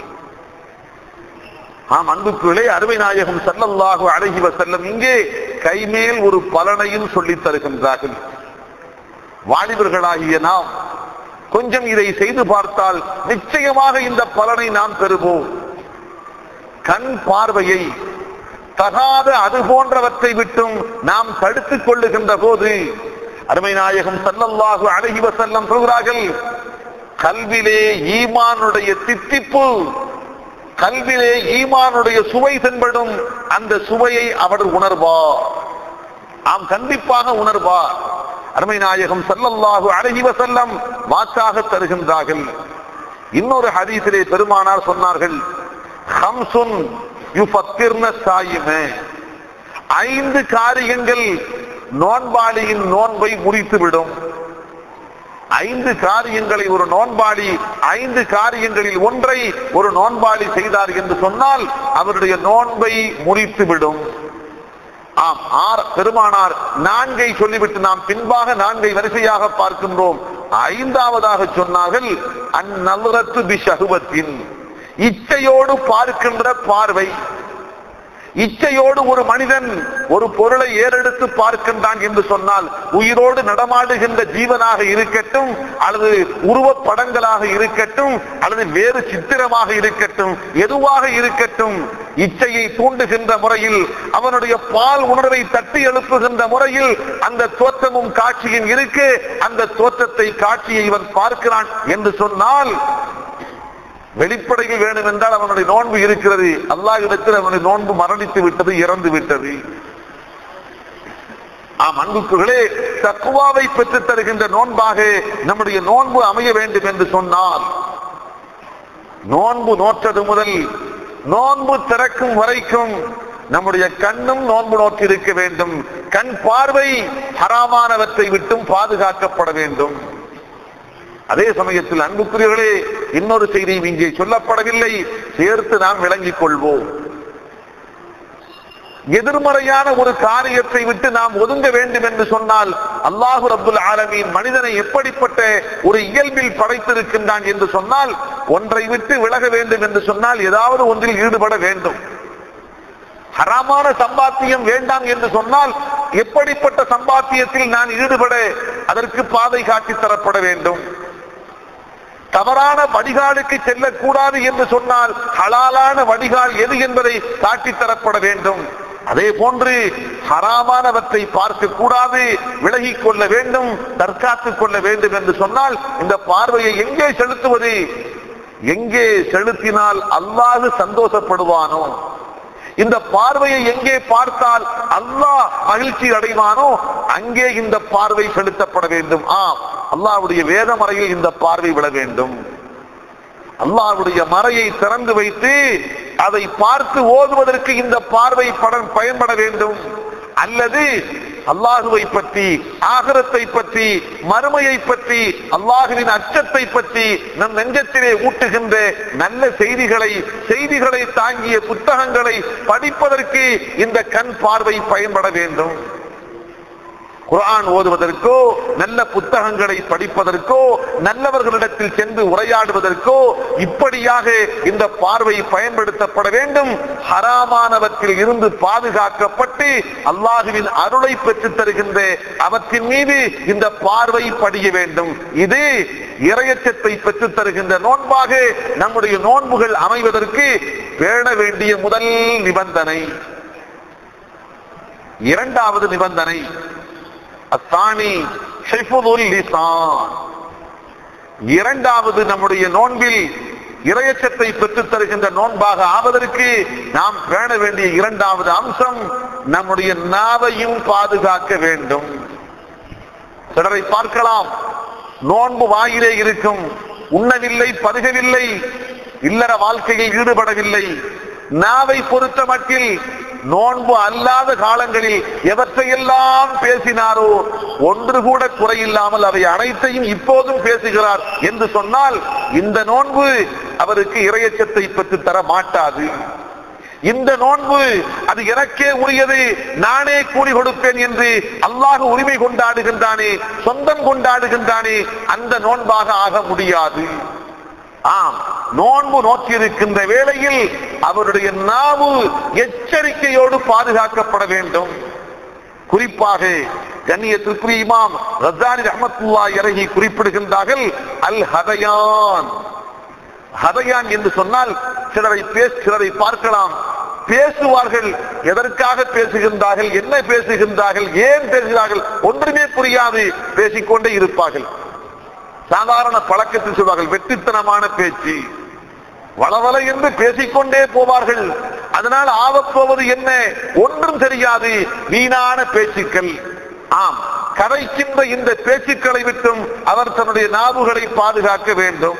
ஆம் அன்புக்குள்ளே அருமை நாயகம் ஸல்லல்லாஹு அலைஹி வஸல்லம் இங்கே கைமேல் ஒரு பலனையும் சொல்லித் தருகின்றார்கள். வாலிபர்களாகிய நாம் கொஞ்சம் இதை செய்து பார்த்தால் நிச்சயமாக இந்த பலனை நாம் பெறுவோம். கண் பார்வையை தகாத அது போன்றவற்றை விட்டும் நாம் தடுத்துக் கொள்ளுகின்ற போது அருமை நாயகம் ஸல்லல்லாஹு அலைஹி வஸல்லம் சொல்கிறார்கள், கல்விலே ஈமானுடைய தித்திப்பு, கல்விலே ஈமானுடைய சுவை தென்படும். அந்த சுவையை அவர் உணர்வார். ஆம், கண்டிப்பாக உணர்வார். அருமை நாயகம் ஸல்லல்லாஹு அலைஹி வஸல்லம் வாக்காக தருகின்றார்கள். இன்னொரு ஹதீஸிலே பெருமானார் சொன்னார்கள், ஹம்சுன் யுஃபத்திர்ன ஸாயிமே, ஐந்து காரியங்கள் நோன்பாளியின் நோன்பை முறித்துவிடும். ஐந்து காரியங்களை ஒரு நோன்பாளி, ஐந்து காரியங்களில் ஒன்றை ஒரு நோன்பாளி செய்தார் என்று சொன்னால் அவருடைய நோன்பை முறித்துவிடும். ஆம், ஆர் பெருமானார் நான்கை சொல்லிவிட்டு நாம் பின்பாக நான்கை வரிசையாக பார்க்கின்றோம். ஐந்தாவதாக சொன்னார்கள், அந்நல்ரத்து பிஷஹுவத்தின், இச்சையோடு பார்க்கின்ற பார்வை. இச்சையோடு ஒரு மனிதன் ஒரு பொருளை ஏறெடுத்து பார்க்கின்றான் என்று சொன்னால், உயிரோடு நடமாடுகின்ற ஜீவனாக இருக்கட்டும், அல்லது உருவப்படங்களாக இருக்கட்டும், அல்லது வேறு சித்திரமாக இருக்கட்டும், எதுவாக இருக்கட்டும், இச்சையை தூண்டுகின்ற முறையில், அவனுடைய பால் உணர்வை தட்டி எழுப்புகின்ற முறையில் அந்த தோற்றமும் காட்சியும் இருக்கு. அந்த தோற்றத்தை, காட்சியை இவன் பார்க்கிறான் என்று சொன்னால் வெளிப்படையில் வேணும் என்றால் அவனுடைய நோன்பு இருக்கிறது. அல்லாஹ் இடத்தில் அவனுடைய நோன்பு மரணித்து விட்டது, இறந்து விட்டது. ஆம் அன்புக்குகளே, தக்வாவை பெற்றுத் தருகின்ற நோன்பாக நம்முடைய நோன்பு அமைய வேண்டும் என்று சொன்னால், நோன்பு நோற்றது முதல் நோன்பு திறக்கும் வரைக்கும் நம்முடைய கண்ணும் நோன்பு நோக்கி இருக்க வேண்டும். கண் பார்வை ஹராமானவற்றை விட்டும் பாதுகாக்கப்பட வேண்டும். அதே சமயத்தில் அன்புக்குரியவர்களே, இன்னொரு செய்தியும் இங்கே சொல்லப்படவில்லை, சேர்த்து நாம் விளங்கிக் கொள்வோம். எதிர்மறையான ஒரு காரியத்தை விட்டு நாம் ஒதுங்க வேண்டும் என்று சொன்னால், அல்லாஹு ரப்புல் ஆலமீன் மனிதனை எப்படிப்பட்ட ஒரு இயல்பில் படைத்திருக்கின்றான் என்று சொன்னால், ஒன்றை விட்டு விலக வேண்டும் என்று சொன்னால் ஏதாவது ஒன்றில் ஈடுபட வேண்டும். ஹராமான சம்பாத்தியம் வேண்டாம் என்று சொன்னால் எப்படிப்பட்ட சம்பாத்தியத்தில் நான் ஈடுபட அதற்கு பாதை காட்டி தரப்பட வேண்டும். தவறான வடிகாலுக்கு செல்லக்கூடாது என்று சொன்னால் ஹலாலான வடிகால் எது என்பதை காட்டித்தரப்பட வேண்டும். அதே போன்று ஹராமானவற்றை பார்க்க கூடாது, விலகிக் கொள்ள வேண்டும், தற்காத்துக் கொள்ள வேண்டும் என்று சொன்னால் இந்த பார்வையை எங்கே செலுத்துவது? எங்கே செலுத்தினால் அல்லாஹ் சந்தோஷப்படுவானோ, இந்த பார்வையை எங்கே பார்த்தால் அல்லாஹ் மகிழ்ச்சி அடைவானோ அங்கே இந்த பார்வை செலுத்தப்பட வேண்டும். ஆம், அல்லாஹ்வுடைய வேத மறையில் இந்த பார்வை விட வேண்டும். அல்லாஹ்வுடைய மறையை திறந்து வைத்து அதை பார்த்து ஓதுவதற்கு இந்த பார்வை பயன்பட வேண்டும். அல்லது அல்லாஹுவை பற்றி, ஆகிரத்தை பற்றி, மறுமையை பற்றி, அல்லாஹுவின் அச்சத்தை பற்றி நம் நெஞ்சத்திலே ஊட்டுகின்ற நல்ல செய்திகளை செய்திகளை தாங்கிய புத்தகங்களை படிப்பதற்கு இந்த கண் பார்வை பயன்பட வேண்டும். குர்ஆன் ஓதுவதற்கோ, நல்ல புத்தகங்களை படிப்பதற்கோ, நல்லவர்களிடத்தில் சென்று உரையாடுவதற்கோ இப்படியாக இந்த பார்வை பயன்படுத்தப்பட வேண்டும். ஹராமானவற்றில் இருந்து பாதுகாக்கப்பட்டு அல்லாஹுவின் அருளை பெற்றுத் தருகின்ற அவற்றின் மீது இந்த பார்வை படிய வேண்டும். இது இறையச்சத்தை பெற்றுத் தருகின்ற நோன்பாக நம்முடைய நோன்புகள் அமைவதற்கு பேண வேண்டிய முதல் நிபந்தனை. இரண்டாவது நிபந்தனை அத்தானி ஹிஃபுதுல் லிசான். இரண்டாவது நம்முடைய நோன்பில் இறையச்சத்தை பெற்றுத் தருகின்ற நோன்பாக ஆவதற்கு நாம் பேண வேண்டிய இரண்டாவது அம்சம் நம்முடைய நாவையும் பாதுகாக்க வேண்டும். சிலரை பார்க்கலாம், நோன்பு வாயிலே இருக்கும், உண்ணவில்லை, பருகவில்லை, இல்லற வாழ்க்கையில் ஈடுபடவில்லை. நாவை பொறுத்த மட்டில் நோன்பு அல்லாத காலங்களில் எவற்றையெல்லாம் பேசினாரோ ஒன்று கூட குறையில்லாமல் அவை அனைத்தையும் இப்போதும் பேசுகிறார் என்று சொன்னால் இந்த நோன்பு அவருக்கு இறையச்சத்தை பெற்று தர மாட்டாது. இந்த நோன்பு அது எனக்கே உரியது, நானே கூலி கொடுப்பேன் என்று அல்லாஹ் உரிமை கொண்டாடுகின்றானே, சொந்தம் கொண்டாடுகின்றானே, அந்த நோன்பாக ஆக முடியாது. ஆம், நோன்பு நோக்கியிருக்கின்ற வேளையில் அவருடைய நாவு எச்சரிக்கையோடு பாதுகாக்கப்பட வேண்டும். குறிப்பாக கண்ணியத்திற்குரிய இமாம் ரஸானி ரஹ்மத்துல்லாஹி அலைஹி குறிப்பிடுகின்றார்கள், அல் ஹதயான். ஹதயான் என்று சொன்னால் சிலரை பேச சிலரை பார்க்கலாம், பேசுவார்கள், எதற்காக பேசுகின்றார்கள், என்ன பேசுகின்றார்கள், ஏன் பேசுகிறார்கள் ஒன்றுமே புரியாது, பேசிக்கொண்டே இருப்பார்கள். சாதாரண பழக்கத்தில் சொல்வார்கள், வெற்றித்தனமான பேச்சு, வளவல என்று பேசிக்கொண்டே போவார்கள். அதனால் ஆவப்போவது என்ன ஒன்றும் தெரியாது, வீணான பேச்சுக்கள். ஆம், கரைக்கின்ற இந்த பேச்சுக்களை விட்டும் அவர் தன்னுடைய நாவுகளை பாதுகாக்க வேண்டும்.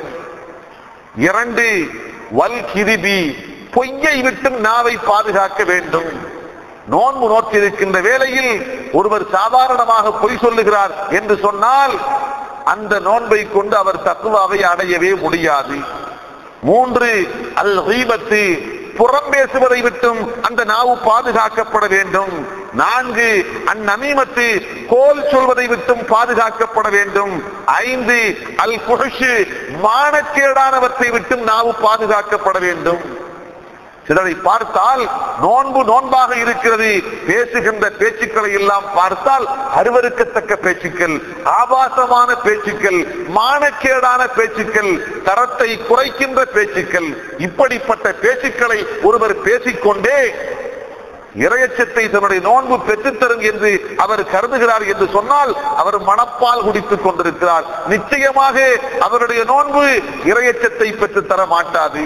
இரண்டு, வல் கிரிபி, பொய்யை விட்டும் நாவை பாதுகாக்க வேண்டும். நோன்பு நோக்கியிருக்கின்ற வேளையில் ஒருவர் சாதாரணமாக பொய் சொல்லுகிறார் என்று சொன்னால் அந்த நோன்பை கொண்டு அவர் தக்வாவை அடையவே முடியாது. மூன்று, அல் கீபத்து, புறம் பேசுவதை விட்டும் அந்த நாவு பாதுகாக்கப்பட வேண்டும். நான்கு, அந்நமீமத்து, கோல் சொல்வதை விட்டும் பாதுகாக்கப்பட வேண்டும். ஐந்து, அல் ஃபுஹ்ஷ், மானக்கேடானவற்றை விட்டும் நாவு பாதுகாக்கப்பட வேண்டும். சிலரை பார்த்தால் நோன்பு நோன்பாக இருக்கிறது, பேசுகின்ற பேச்சுக்களை எல்லாம் பார்த்தால் அருவருக்கத்தக்க பேச்சுக்கள், ஆபாசமான பேச்சுக்கள், மானக்கேடான பேச்சுக்கள், தரத்தை குறைக்கின்ற பேச்சுக்கள், இப்படிப்பட்ட பேச்சுக்களை ஒருவர் பேசிக்கொண்டே இறையச்சத்தை தன்னுடைய நோன்பு பெற்றுத்தரும் என்று அவர் கருதுகிறார் என்று சொன்னால் அவர் மனப்பால் குடித்துக் கொண்டிருக்கிறார். நிச்சயமாக அவருடைய நோன்பு இறையச்சத்தை பெற்றுத்தர மாட்டாது.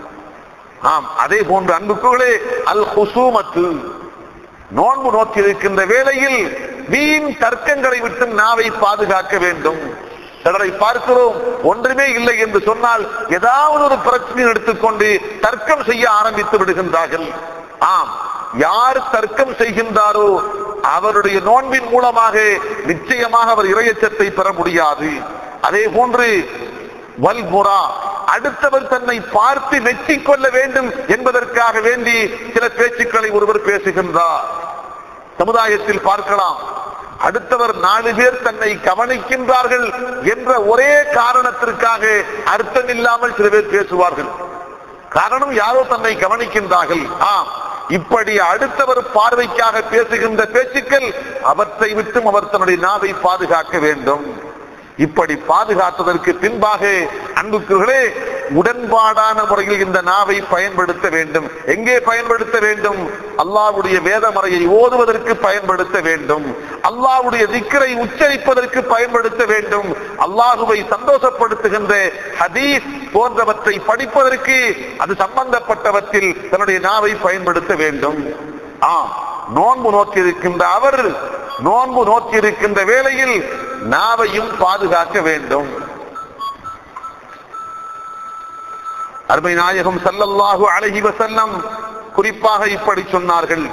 ஆம், அதே போன்று அன்புக்குள்ளே அல் ஹுசூமத்து, நோன்பு நோக்கி இருக்கின்ற வேளையில் வீண் தர்க்கங்களை விட்டு நாவை பாதுகாக்க வேண்டும். சிலரை பார்க்கிறோம், ஒன்றுமே இல்லை என்று சொன்னால் ஏதாவது ஒரு பிரச்சனை எடுத்துக்கொண்டு தர்க்கம் செய்ய ஆரம்பித்து விடுகின்றார்கள். ஆம், யார் தர்க்கம் செய்கின்றாரோ அவருடைய நோன்பின் மூலமாக நிச்சயமாக அவர் இறையச்சத்தை பெற முடியாது. அதே போன்று வல்முரா, அடுத்தவர் தன்னை பார்த்து வெற்றி கொள்ள வேண்டும் என்பதற்காக வேண்டி சில பேச்சுக்களை ஒருவர் பேசுகின்றார். சமுதாயத்தில் பார்க்கலாம், அடுத்தவர் நாலு பேர் தன்னை கவனிக்கின்றார்கள் என்ற ஒரே காரணத்திற்காக அர்த்தம் இல்லாமல் சில பேர் பேசுவார்கள். காரணம் யாரோ தன்னை கவனிக்கின்றார்கள். ஆம், இப்படி அடுத்தவர் பார்வைக்காக பேசுகின்ற பேச்சுக்கள் அவற்றை விட்டும் அவர் தன்னுடைய நாவை பாதுகாக்க வேண்டும். இப்படி பாதுகாத்ததற்கு பின்பாக அன்புக்குகளே உடன்பாடான முறையில் இந்த நாவை பயன்படுத்த வேண்டும். எங்கே பயன்படுத்த வேண்டும்? அல்லாஹ்வுடைய வேதமறையை ஓதுவதற்கு பயன்படுத்த வேண்டும். அல்லாஹ்வுடைய திக்ரை உச்சரிப்பதற்கு பயன்படுத்த வேண்டும். அல்லாஹுவை சந்தோஷப்படுத்துகின்ற ஹதீஸ் போன்றவற்றை படிப்பதற்கு அது சம்பந்தப்பட்டவற்றில் தன்னுடைய நாவை பயன்படுத்த வேண்டும். ஆம், நோன்பு நோக்கி இருக்கின்ற அவர் நோன்பு நோக்கி இருக்கின்ற வேளையில் நாவையும் பாதுகாக்க வேண்டும். அருமை நாயகம் ஸல்லல்லாஹு அலைஹி வஸல்லம் குறிப்பாக இப்படி சொன்னார்கள்.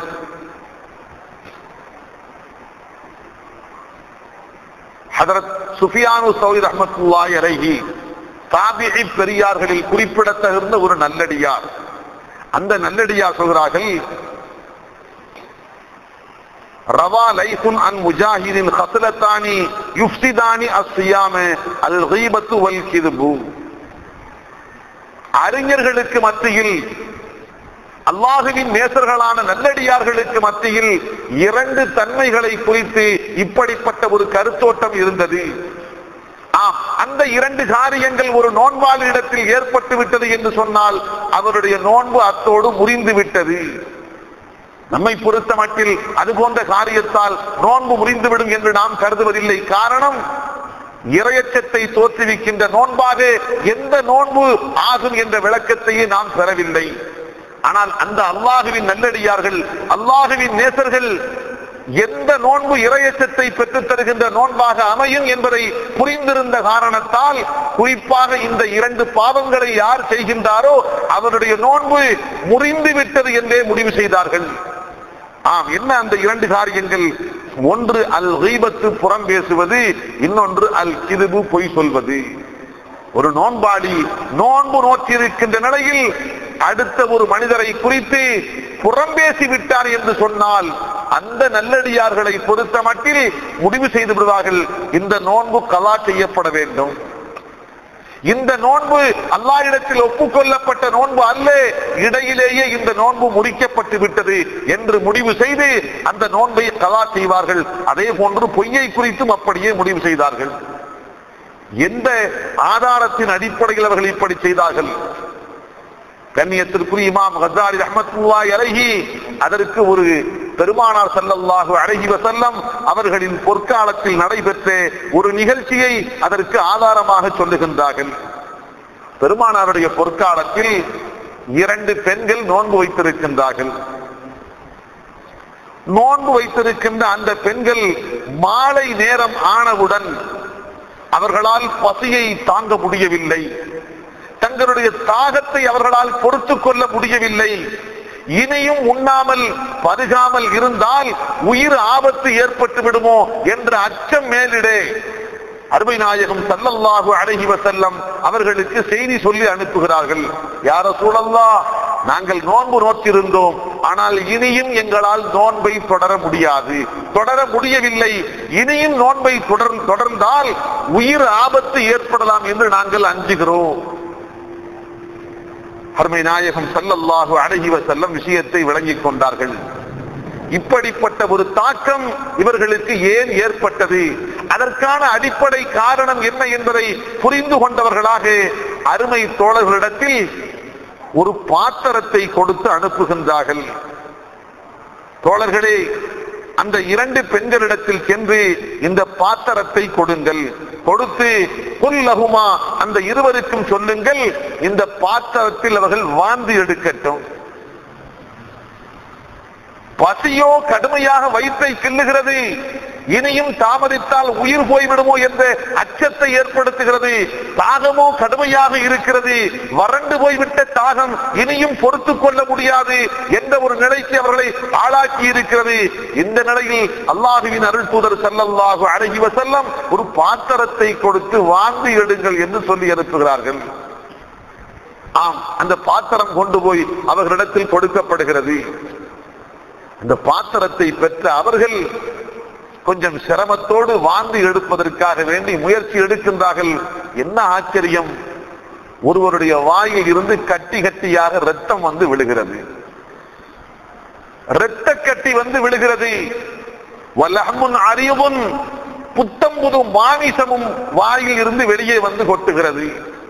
ஹஜ்ரத் சுஃபியானு ஸௌரி ரஹ்மத்துல்லாஹி அலைஹி தாபிஈ பெரியார்களில் குறிப்பிடத்தகுந்த ஒரு நல்லடியார். அந்த நல்லடியார் சொல்கிறார்கள், ரவா லைஸுன் அன் முஜாஹிதின் ஹஸ்லத்தானி யுஃப்ஸிதானி அஸ்ஸியாம அல் கீபத்து வல் கிதுபு. அறிஞர்களுக்கு மத்தியில், அல்லாஹுவின் நேசர்களான நல்லடியார்களுக்கு மத்தியில் இரண்டு தன்மைகளை குறித்து இப்படிப்பட்ட ஒரு கருத்தோட்டம் இருந்தது. அந்த இரண்டு காரியங்கள் ஒரு நோன்பாளி இடத்தில் ஏற்பட்டு விட்டது என்று சொன்னால் அவருடைய நோன்பு அத்தோடு முறிந்து விட்டது. நம்மை பொறுத்த மட்டில் அது போன்ற காரியத்தால் நோன்பு முறிந்துவிடும் என்று நாம் கருதுவதில்லை. காரணம், இறையச்சத்தை தோற்றுவிக்கின்ற நோன்பாக எந்த நோன்பு ஆகும் என்ற விளக்கத்தையே நாம் பெறவில்லை. ஆனால் அந்த அல்லாஹுவின் நல்லடியார்கள், அல்லாஹுவின் நேசர்கள் எந்த நோன்பு இறையச்சத்தை பெற்றுத் தருகின்ற நோன்பாக அமையும் என்பதை புரிந்திருந்த காரணத்தால் குறிப்பாக இந்த இரண்டு பாவங்களை யார் செய்கின்றாரோ அவருடைய நோன்பு முறிந்து விட்டது என்றே முடிவு செய்தார்கள். ஆம், என்ன அந்த இரண்டு காரியங்கள்? ஒன்று அல் கீபத்து, புறம் பேசுவது. இன்னொன்று அல் கிதுபு, பொய் சொல்வது. ஒரு நோன்பாளி நோன்பு நோக்கி இருக்கின்ற நிலையில் அடுத்த ஒரு மனிதரை குறித்து புறம் பேசி விட்டார் என்று சொன்னால் அந்த நல்லடியார்களை பொறுத்த மட்டில் முடிவு செய்து விடுவார்கள், இந்த நோன்பு கலா செய்யப்பட வேண்டும். இந்த நோன்பு அல்லாஹ்விடத்தில் ஒப்புக்கொள்ளப்பட்ட நோன்பு அல்ல, இடையிலேயே இந்த நோன்பு முடிக்கப்பட்டு விட்டது என்று முடிவு செய்து அந்த நோன்பை கலா செய்வார்கள். அதே போன்று பொய்யை குறித்தும் அப்படியே முடிவு செய்தார்கள். எந்த ஆதாரத்தின் அடிப்படையில் அவர்கள் இப்படி செய்தார்கள்? கண்ணியத்திற்குரிய இமாம் கஸாலி ரஹ்மத்துல்லாஹி அலைஹி அதற்கு ஒரு பெருமானார் ஸல்லல்லாஹு அலைஹி வஸல்லம் அவர்களின் பொற்காலத்தில் நடைபெற்ற ஒரு நிகழ்ச்சியை அதற்கு ஆதாரமாக சொல்லுகின்றார்கள். பெருமானாருடைய பொற்காலத்தில் இரண்டு பெண்கள் நோன்பு வைத்திருக்கின்றார்கள். நோன்பு வைத்திருக்கின்ற அந்த பெண்கள் மாலை நேரம் ஆனவுடன் அவர்களால் பசியை தாங்க முடியவில்லை, தங்களுடைய தாகத்தை அவர்களால் பொறுத்துக் கொள்ள முடியவில்லை. இனியும் உண்ணாமல் பருகாமல் இருந்தால் உயிர் ஆபத்து ஏற்பட்டு விடுமோ என்ற அச்சம் மேலிடே அருமை நாயகம் ஸல்லல்லாஹு அலைஹி வஸல்லம் அவர்களுக்கு செய்தி சொல்லி அனுப்புகிறார்கள். யா ரசூலல்லாஹ், நாங்கள் நோன்பு நோக்கியிருந்தோம், ஆனால் இனியும் எங்களால் நோன்பை தொடர முடியாது, தொடர முடியவில்லை. இனியும் நோன்பை தொடர் தொடர்ந்தால் உயிர் ஆபத்து ஏற்படலாம் என்று நாங்கள் அஞ்சுகிறோம். அருமை நாயகம் ஸல்லல்லாஹு அலைஹி வஸல்லம் விஷயத்தை விளங்கிக் கொண்டார்கள். இப்படிப்பட்ட ஒரு தாக்கம் இவர்களுக்கு ஏன் ஏற்பட்டது, அதற்கான அடிப்படை காரணம் என்ன என்பதை புரிந்து கொண்டவர்களாக அருமை தோழர்களிடத்தில் ஒரு பாத்திரத்தை கொடுத்து அனுப்புகின்றார்கள். தோழர்களே, அந்த இரண்டு பெண்களிடத்தில் சென்று இந்த பாத்திரத்தை கொடுங்கள், கொடுத்து குல்லஹுமா, அந்த இருவருக்கும் சொல்லுங்கள், இந்த பாத்திரத்தில் அவர்கள் வாந்தி எடுக்கட்டும். பசியோ கடுமையாக வயிற்றை கிள்ளுகிறது, இனியும் தாமதித்தால் உயிர் போய்விடுமோ என்ற அச்சத்தை ஏற்படுத்துகிறது. தாகமோ கடுமையாக இருக்கிறது, வறண்டு போய்விட்ட தாகம் இனியும் பொறுத்துக் கொள்ள முடியாது என்ற ஒரு நிலைக்கு அவர்களை ஆளாக்கி இருக்கிறது. இந்த நிலையில் அல்லாஹுவின் அருள் தூதர் ஸல்லல்லாஹு அலைஹி வஸல்லம் ஒரு பாத்திரத்தை கொடுத்து வாந்தி எடுங்கள் என்று சொல்லி அனுப்புகிறார்கள். ஆம், அந்த பாத்திரம் கொண்டு போய் அவர்களிடத்தில் கொடுக்கப்படுகிறது. அந்த பாத்திரத்தை பெற்ற அவர்கள் கொஞ்சம் சிரமத்தோடு வாந்தி எடுப்பதற்காக வேண்டி முயற்சி எடுக்கின்றார்கள். என்ன ஆச்சரியம், ஒருவருடைய வாயில் இருந்து கட்டி கட்டியாக ரத்தம் வந்து விழுகிறது, இரத்த கட்டி வந்து விழுகிறது. வலஹ்முன் அரியபுன், புத்தம் புது மாமிசமும் வாயில் இருந்து வெளியே வந்து கொட்டுகிறது.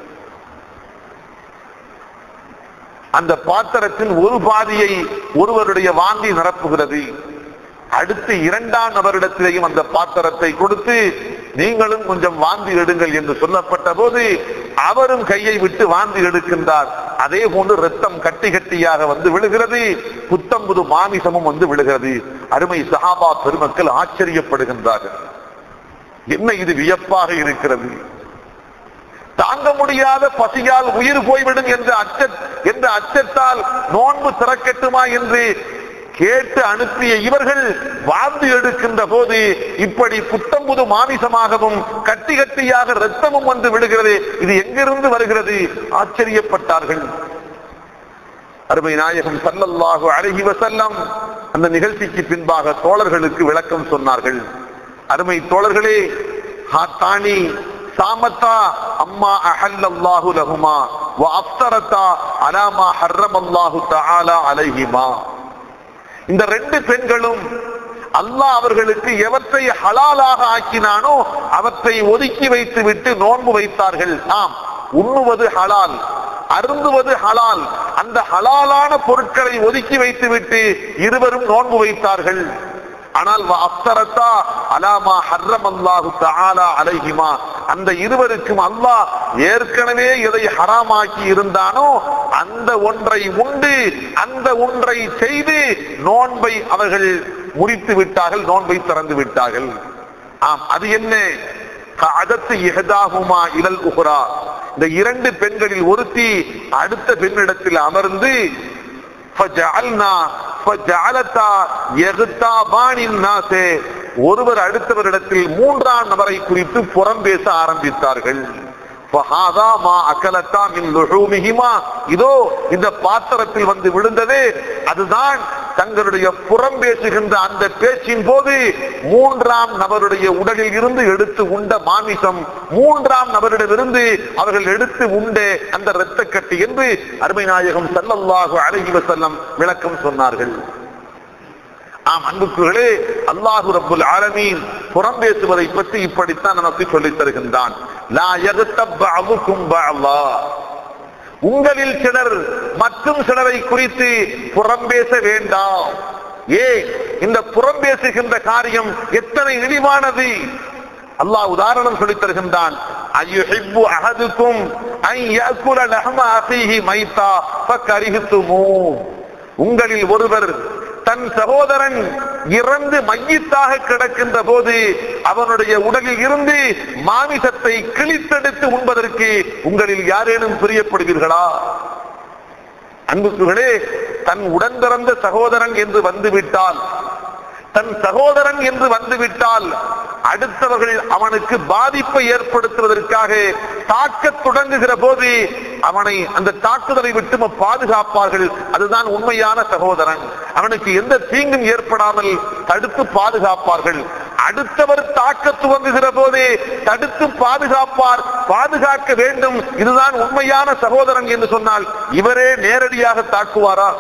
அந்த பாத்திரத்தின் ஒரு பாதியை ஒருவருடைய வாந்தி நிரப்புகிறது. அடுத்து இரண்டாம் நபரிடத்திலேயும் அந்த பாத்திரத்தை கொடுத்து நீங்களும் கொஞ்சம் வாந்தி எடுங்கள் என்று சொல்லப்பட்ட போது அவரும் கையை விட்டு வாந்தி எடுக்கின்றார். அதே போன்று ரத்தம் கட்டி கட்டியாக வந்து விழுகிறது, புத்தம் புது மாமிசமும் வந்து விழுகிறது. அருமை சஹாபா பெருமக்கள் ஆச்சரியப்படுகின்றார்கள். என்ன இது வியப்பாக இருக்கிறது, தாங்க முடியாத பசியால் உயிர் போய்விடும் என்ற அச்ச என்ற அச்சத்தால் நோன்பு திறக்கட்டுமா என்று கேட்டு அனுப்பிய இவர்கள் வாந்தி எடுக்கின்ற போது இப்படி புத்தம் புது மாமிசமாகவும் கட்டி கட்டியாக ரத்தமும் வந்து விடுகிறது. இது எங்கிருந்து வருகிறது? ஆச்சரியப்பட்டார்கள். அருமை நாயகம் ஸல்லல்லாஹு அலைஹி வஸல்லம் அந்த நிகழ்ச்சிக்கு பின்பாக தோழர்களுக்கு விளக்கம் சொன்னார்கள். அருமை தோழர்களே, ஹாத்தானி சாமத்தா அம்மா அஹல்லல்லாஹு லஹுமா வ அஃப்தரதா அலா மா ஹர்ரமல்லாஹு தஆலா அலைஹிமா. இந்த ரெண்டு பெண்களும் அல்லாஹ் அவர்களுக்கு எவற்றை ஹலாலாக ஆக்கினானோ அவற்றை ஒதுக்கி வைத்து விட்டு நோன்பு வைத்தார்கள். ஆம், உண்ணுவது ஹலால், அருந்துவது ஹலால். அந்த ஹலாலான பொருட்களை ஒதுக்கி வைத்து விட்டு இருவரும் நோன்பு வைத்தார்கள். ஆனால் அஃப்தரதா அலா மா ஹர்ரமல்லாஹு தஆலா அலைஹிமா, அந்த இருவருக்கும் அல்லாஹ் ஏற்கனவே எதை ஹராமாக்கி இருந்தானோ அந்த ஒன்றை உண்டு, அந்த ஒன்றை செய்து நோன்பை அவர்கள் முறித்து விட்டார்கள், நோன்பை திறந்து விட்டார்கள். ஆம், அது என்ன? கஅதத்து இஹதாஹுமா இலல் உஹ்ரா, இந்த இரண்டு பெண்களில் ஒருத்தி அடுத்த பெண்ணிடத்தில் அமர்ந்து ஒருவர் அடுத்தவரிடத்தில் மூன்றாம் நபரை குறித்து புறம் பேச ஆரம்பித்தார்கள். இதோ இந்த பாத்திரத்தில் வந்து விழுந்தது, அதுதான் தங்களுடைய புறம் பேசுகின்ற அந்த பேச்சின் போது மூன்றாம் நபருடைய உடலில் இருந்து எடுத்து உண்ட மாமிசம், மூன்றாம் நபரிடமிருந்து அவர்கள் எடுத்து உண்ட அந்த இரத்த கட்டி என்று அருமை நாயகம் ஸல்லல்லாஹு அலைஹி வஸல்லம் விளக்கம் சொன்னார்கள். ஆம் அன்புக்குகளே, அல்லாஹு ரப்புல் ஆலமீன் புறம் பேசுவதை பற்றி இப்படித்தான் நமக்கு சொல்லித் தருகின்றான். லா யக்தப் பஅதுக்கும் பஅலா, உங்களில் சிலர் மற்றும் சிலரை குறித்து புறம் பேச வேண்டாம். ஏ, இந்த புறம் பேசுகின்ற காரியம் எத்தனை இழிவானது! அல்லாஹ் உதாரணம் சொல்லித் தருகின்றான். அய்யுஹிப்பு அஹதுக்கும் அன் யஅகுல லஹம அஹீஹி மைதா ஃபகரிஹ்துமூ, உங்களில் ஒருவர் தன் சகோதரன் இறந்து மையித்தாக கிடக்கின்ற போது அவனுடைய உடலில் இருந்து மாமிசத்தை கிழித்தெடுத்து உண்பதற்கு உங்களில் யாரேனும் பிரியப்படுவீர்களா? அன்புக்குகளே, தன் உடன் பிறந்த சகோதரன் என்று வந்துவிட்டால், தன் சகோதரன் என்று வந்துவிட்டால் அடுத்தவர்கள் அவனுக்கு பாதிப்பை ஏற்படுத்துவதற்காக தாக்க தொடங்குகிற போது அவனை அந்த தாக்குதலை விட்டு பாதுகாப்பார்கள். அதுதான் உண்மையான சகோதரன். அவனுக்கு எந்த தீங்கும் ஏற்படாமல் தடுத்து பாதுகாப்பார்கள். அடுத்தவர் தாக்க துவங்குகிற போதே தடுத்து பாதுகாப்பார், பாதுகாக்க வேண்டும். இதுதான் உண்மையான சகோதரன் என்று சொன்னால் இவரே நேரடியாக தாக்குவாரா?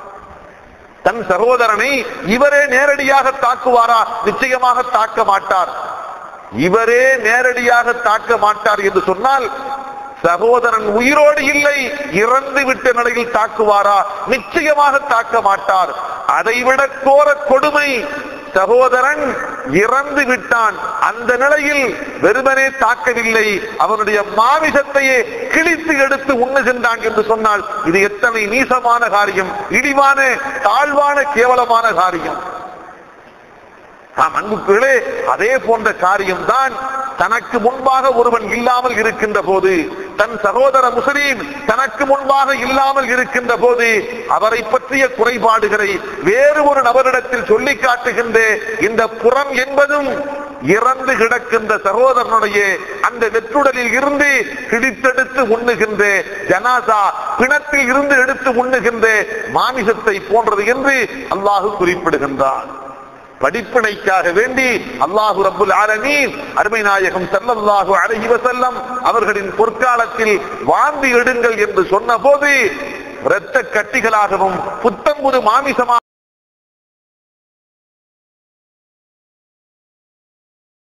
தன் சகோதரனை இவரே நேரடியாக தாக்குவாரா? நிச்சயமாக தாக்க மாட்டார். இவரே நேரடியாக தாக்க மாட்டார் என்று சொன்னால் சகோதரன் உயிரோடு இல்லை, இறந்து விட்ட நிலையில் தாக்குவாரா? நிச்சயமாக தாக்க மாட்டார். அதைவிட கோர கொடுமை, சகோதரன் இறந்து விட்டான், அந்த நிலையில் வெறுமனே தாக்கவில்லை, அவனுடைய மாமிசத்தையே கிழித்து எடுத்து உண்ணுகின்றான் என்று சொன்னால் இது எத்தனை நீசமான காரியம், இழிவான தாழ்வான கேவலமான காரியம். அன்புக்குகளே, அதே போன்ற காரியம்தான் தனக்கு முன்பாக ஒருவன் இல்லாமல் இருக்கின்ற போது, தன் சகோதர முஸ்லீம் தனக்கு முன்பாக இல்லாமல் இருக்கின்ற போது அவரை பற்றிய குறைபாடுகளை வேறு ஒரு நபரிடத்தில் சொல்லி காட்டுகின்ற இந்த புறம் என்பதும் இறந்து கிடக்கின்ற சகோதரனுடைய அந்த வெற்றுடலில் இருந்து கிழித்தெடுத்து உண்ணுகின்ற ஜனாசா, பிணத்தில் இருந்து எடுத்து உண்ணுகின்ற மாமிசத்தை போன்றது என்று அல்லாஹ் குறிப்பிடுகின்றான். படிப்பினைக்காக வேண்டி அல்லாஹு ரப்புல் ஆலமீன் அருமை நாயகம் ஸல்லல்லாஹு அலைஹி வஸல்லம் அவர்களின் பொற்காலத்தில் வாந்தி எடுங்கள் என்று சொன்ன போது இரத்த கட்டிகளாகவும் புத்தம்புது மாமிசமாக